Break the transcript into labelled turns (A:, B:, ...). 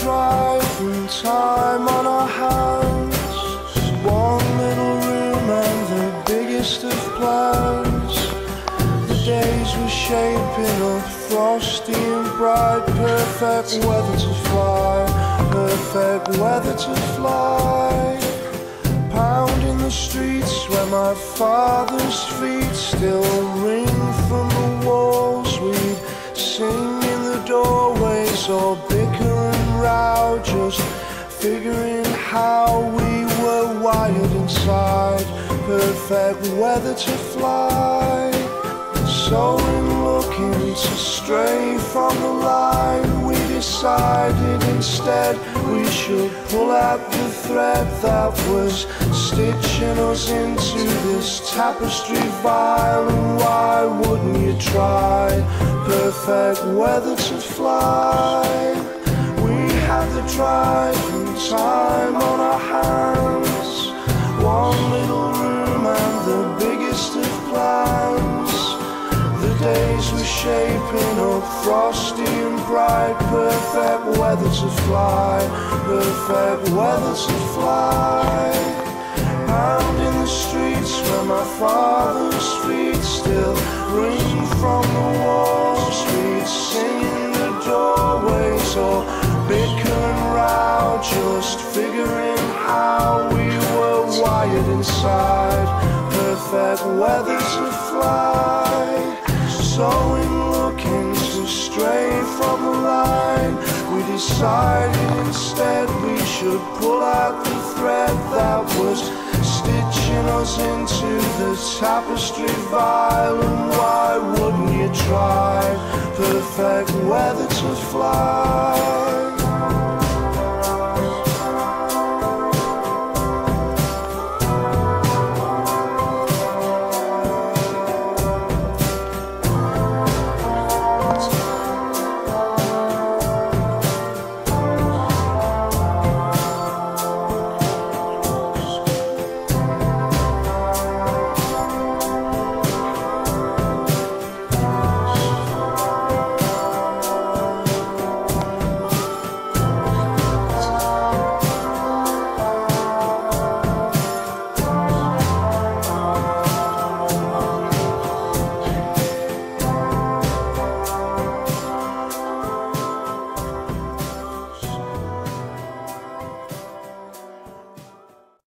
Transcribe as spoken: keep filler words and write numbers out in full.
A: drive and time on our hands. One little room and the biggest of plans. The days were shaping up, frosty and bright. Perfect weather to fly, perfect weather to fly. Pounding the streets where my father's feet still ring from the walls. We'd sing in the doorways or bicker and row, just figuring how we were wired inside. Perfect weather to fly. So in looking to stray from the line, we decided instead we should pull out the thread that was stitching us into this tapestry vile. And why wouldn't you try? Perfect weather to fly. We had the drive and time on our hands. One little room and the biggest of plans. The days were shaping up, frosty and bright. Perfect weather to fly, perfect weather to fly. Pounding the streets where my father's feet still ring from the walls. We'd sing in the doorways or bicker and row, just figuring how we were wired inside. Perfect weather to fly. So in looking to stray from the line, we decided instead we should pull out the thread that was stitching us into the tapestry vile. And why wouldn't you try? Perfect weather to fly.